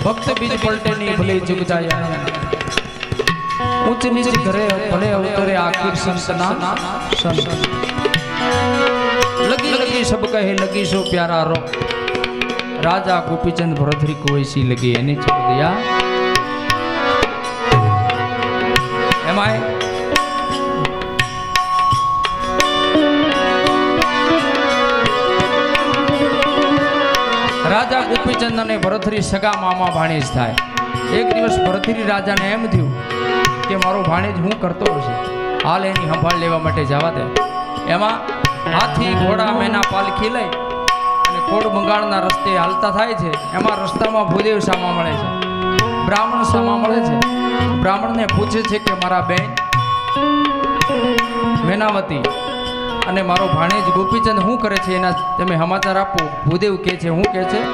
भक्त बीज पलटे नहीं भले जुग जाए आनंद। ऊंच नीच करे भले अवतरे आखिर संतना संत। लगी लगी सब कहे लगी सो प्यारा रो। राजा गोपीचंद भरतरी को ऐसी लगी एने छोड़ दिया। एमाय राजा गोपीचंद ने भरतरी सगा मामा भाणेज थाय। एक दिवस भरतरी राजा ने एम थયું કે મારો ભાણેજ હું કરતો હશે, હાલ એની સંભાળ લેવા માટે જવા દે। એમાં હાથી ઘોડા મેના પાલખી લઈ અને કોડ બંગાળના રસ્તે હાલતા થાય છે। એમાં રસ્તામાં ભૂદેવ સામા મળે છે, બ્રાહ્મણ સામા મળે છે। બ્રાહ્મણને પૂછે છે કે મારા બેન મેનાવતી અને મારો ભાણેજ ગોપીચંદ શું કરે છે, એના તમે સમાચાર આપો। ભૂદેવ કહે છે શું કહે છે?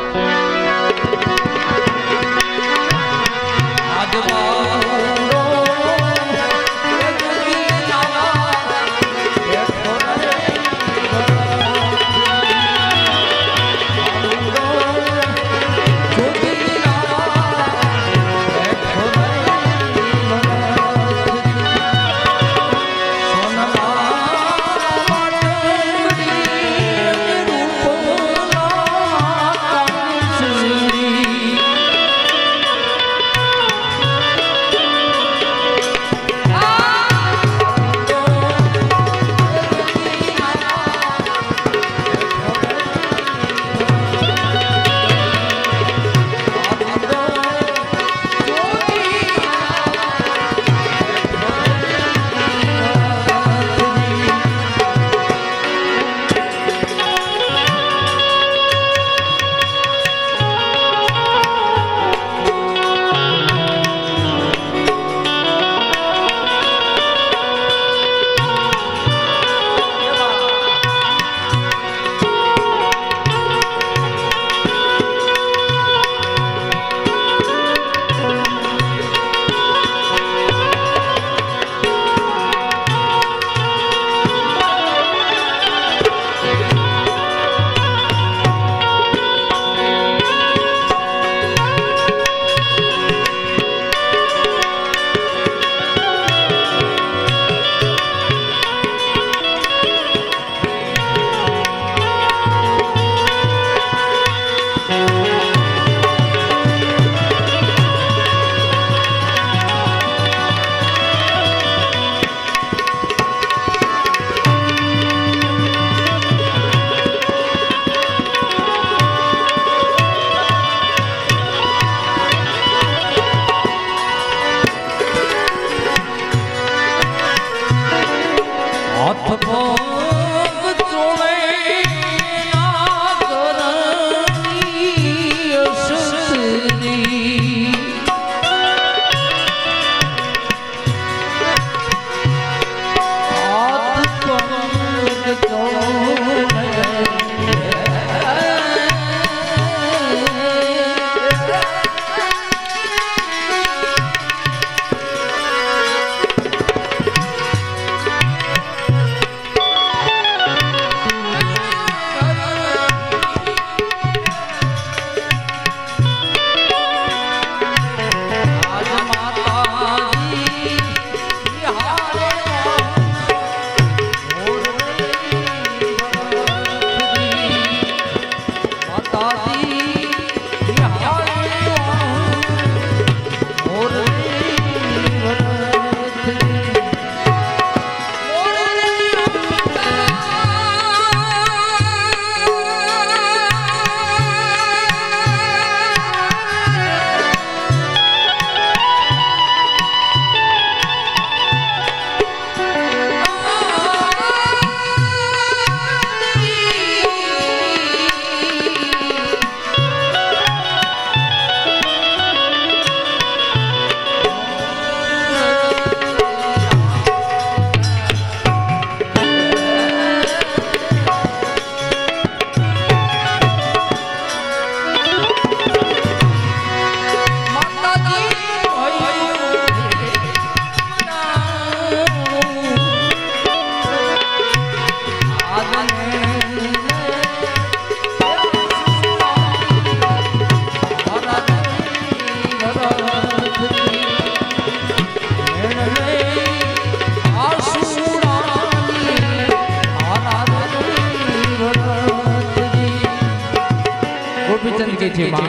છે માં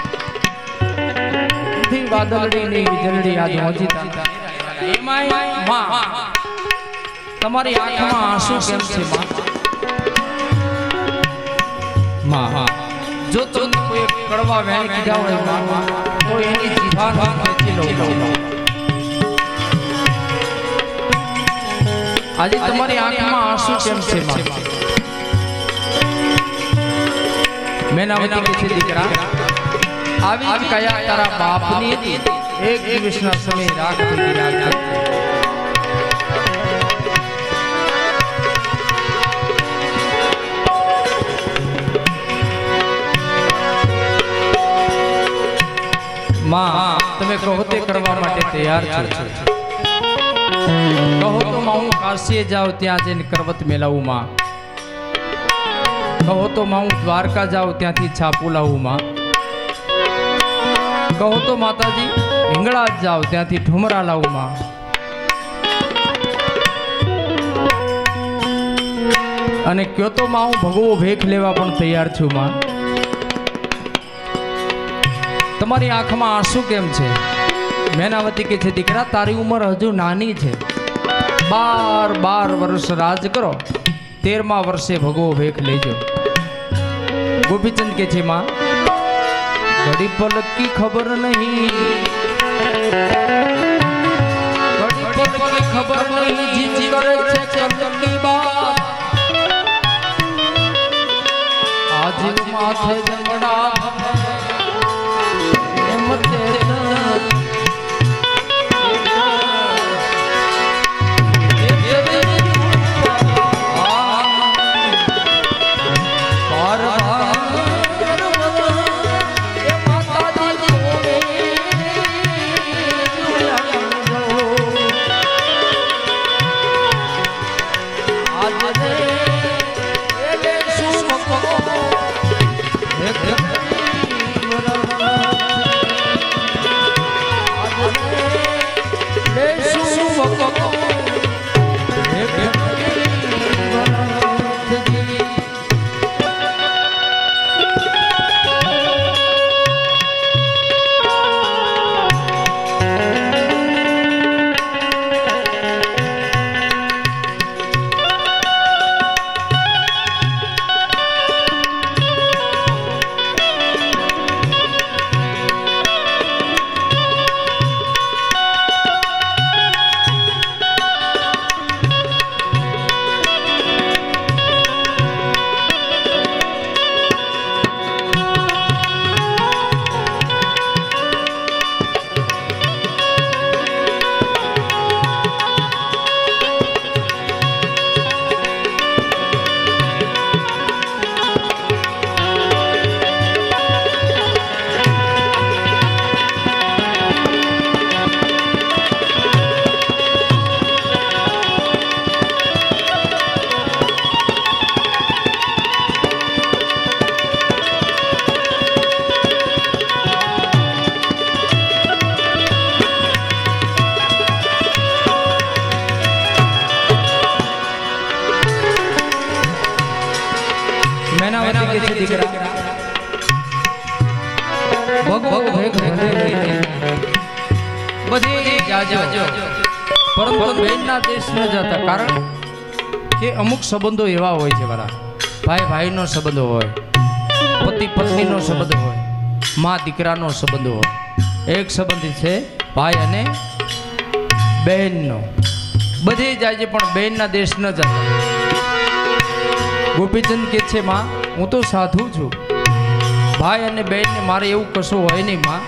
થી વાદળડી ની વીજળી આજ મોજીતા એમાંય માં તમારી આંખમાં આંસુ કેમ છે માં જો તમે કોઈ કડવા વેણ કીધા હોય માં તો એની જીભાન ખેંચી લો આજે તમારી આંખમાં આંસુ કેમ છે માં મેનાવતી કે છે દીકરા આવી જ કયા તારા બાપની હતી એક દિવસના સમય રાખતી રાખતી માં તમે કહો તે કરવા માટે તૈયાર છો કહો તો માં હું કાશીએ જાઉં ત્યાં જઈને કરવત મેલાવું માં કહો તો માં હું દ્વારકા જાઉં ત્યાંથી છાપું લાવું માં કહો તો માતાજી હિંગળાજ જાઉં ત્યાંથી ઠુમરા લાવું માં અને કયો તો માં હું ભગવો ભેખ લેવા પણ તૈયાર છું માં તમારી આંખમાં આંસુ કેમ છે મેનાવતી કે છે દીકરા તારી ઉંમર હજુ નાની છે 12 વર્ષ રાજ કરો 13મા વર્ષે ભગવો ભેખ લેજો ગોપીચંદ કે છે માં ઘડી પલક કી ખબર નહીં ઘડી પલક કી ખબર નહીં જીજી કરે છે કલક કી બાત આજ માથે જમડા પરંતુ બેનના દેશ ન જતા કારણ કે અમુક સંબંધો એવા હોય છે વાળા ભાઈ ભાઈનો સંબંધ હોય પતિ પત્નીનો સંબંધ હોય માં દીકરાનો સંબંધ હોય એક સંબંધ છે ભાઈ અને બહેનનો બધે જાય છે પણ બહેનના દેશ ન જતા ગોપીચંદ કે છે માં હું તો સાધુ છું ભાઈ અને બહેનને મારે એવું કશું હોય નહીં માં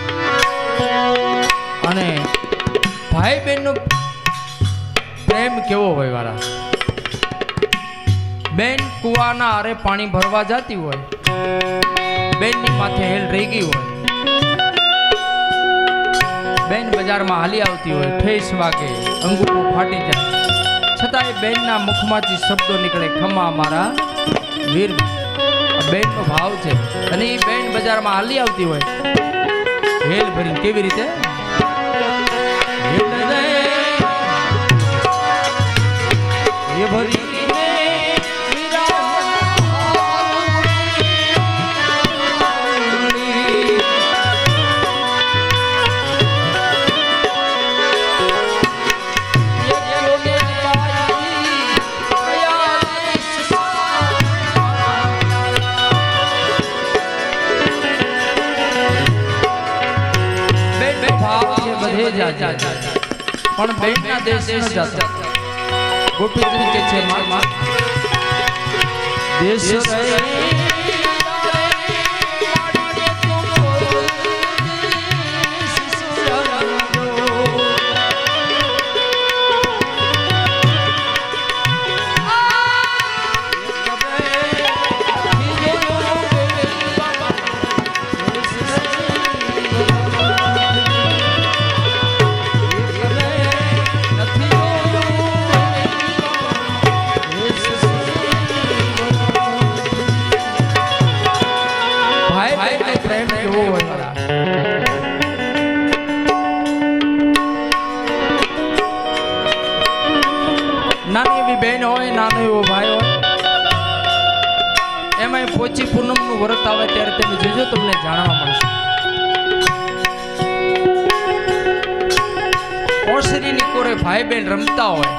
અને ભાઈ બહેનનો પ્રેમ કેવો હોય વાળા બેન કુવાના આરે પાણી ભરવા જતી હોય બેનની માથે હેલ રહી ગઈ હોય બેન બજારમાં હાલી આવતી હોય ઠેસ વાગે અંગૂઠો ફાટી જાય છતાં એ બેનના મુખમાંથી શબ્દો નીકળે ખમા મારા વીર બેનનો ભાવ છે અને એ બેન બજારમાં હાલી આવતી હોય હેલ ભરીને કેવી રીતે ये भरी ભાવ છે બધે જાજા પણ બેનના દેશ ન જાતા ગોપીજી કે છે માર દેશ પોચી પૂનમ નું વ્રત આવે ત્યારે તમે જોજો તમને જાણવા મળશે ઓસરીની કોરે ભાઈ બેન રમતા હોય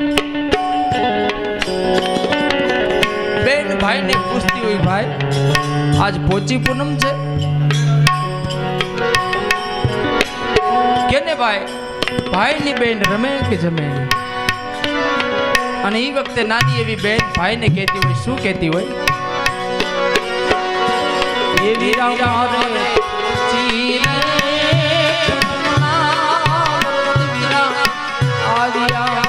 બેન ભાઈ ને પૂછતી હોય ભાઈ આજ પોચી પૂનમ છે કેને ભાઈ ની બેન રમે કે જમે અને એ વખતે નાની એવી બેન ભાઈ ને કહેતી હોય શું કહેતી હોય ये वीरा मारे चीरे आलिया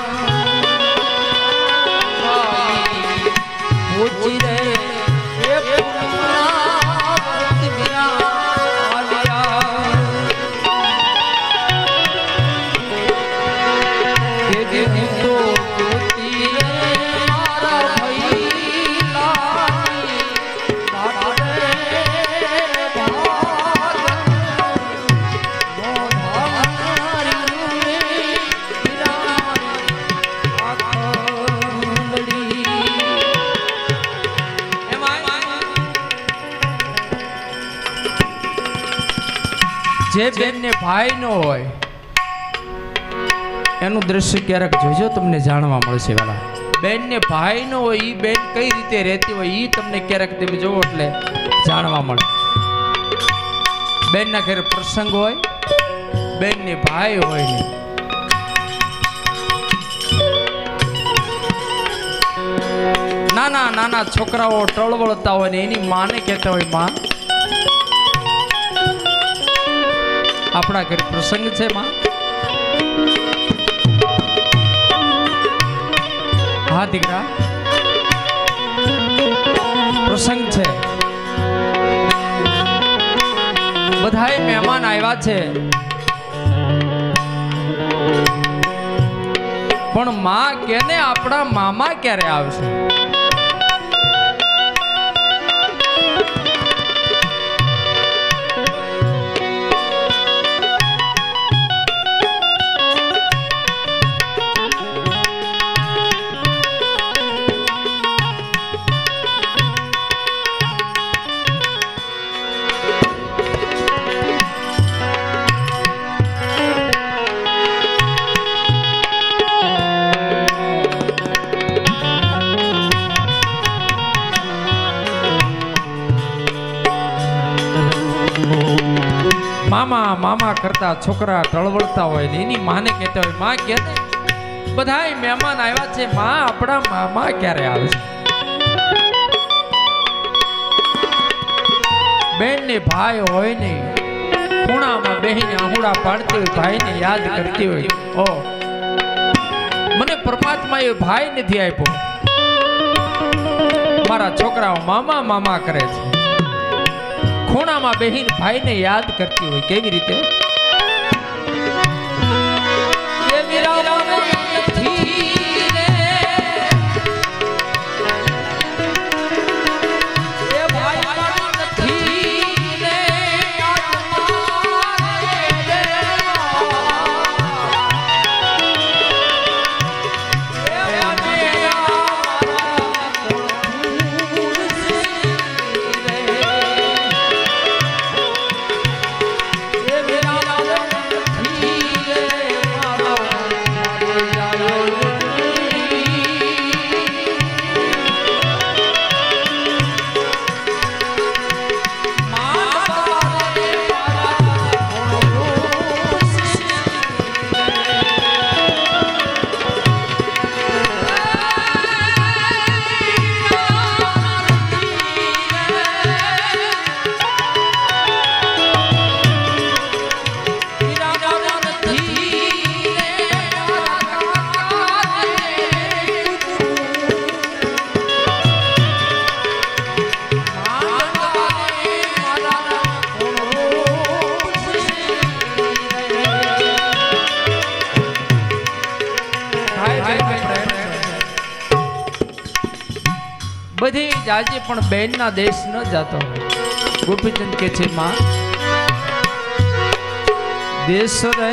वो चीरे ये वीरा आलिया ये दिन तो चीरे मारा भाई જે બેન ને ભાઈ નો હોય એનું દ્રશ્ય ક્યારેક જોજો તમને જાણવા મળશે વાલા બેન ને ભાઈ નો હોય ઈ બેન કઈ રીતે રહેતી હોય ઈ તમને ક્યારેક તમે જોવો એટલે જાણવા મળે બેન ના ઘરે પ્રસંગ હોય બેન ને ભાઈ હોય ને નાના નાના છોકરાઓ ટળવળતા હોય ને એની માને કહેતા હોય માં આપણા ઘરે પ્રસંગ છે માં હા દીકરા પ્રસંગ છે બધાય મહેમાન આવ્યા છે પણ માં કેને આપણા મામા ક્યારે આવશે મામા મામા કરતા છોકરા ટળવળતા હોય ને એની માને કહેતા હોય માં કે બધાય મહેમાન આવ્યા છે માં આપણા મામા ક્યારે આવે છે બેન ને ભાઈ હોય ને ખૂણામાં બેહીને આહુડા પાડતી હોય ભાઈને યાદ કરતી હોય ઓ મને પરમાત્મા એ ભાઈ નથી આપ્યો મારા છોકરાઓ મામા મામા કરે છે ખૂણામાં બેહીન ભાઈને યાદ કરતી હોય કેવી રીતે मेरा બધી જાજે પણ બેનના દેશ ન જાતો. ગોપીચંદ કે છે માં દેશ રે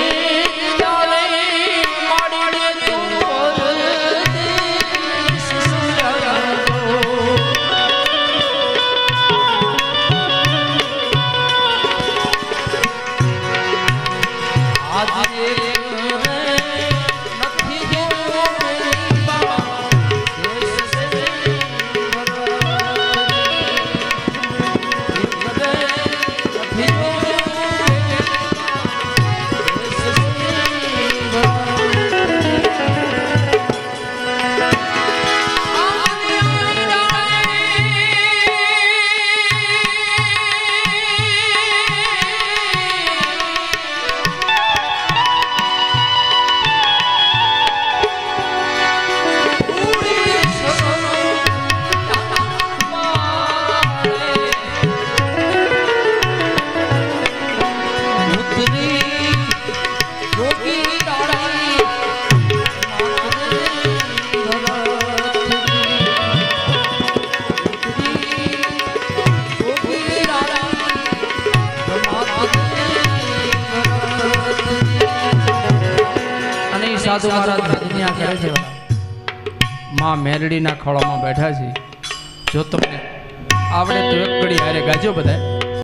સાધુ મહારાજ દુનિયા કરે છે. માં મેરડીના ખોળામાં બેઠા છે. જો તમને આવડે તો એક ઘડી હારે ગાજો બધા.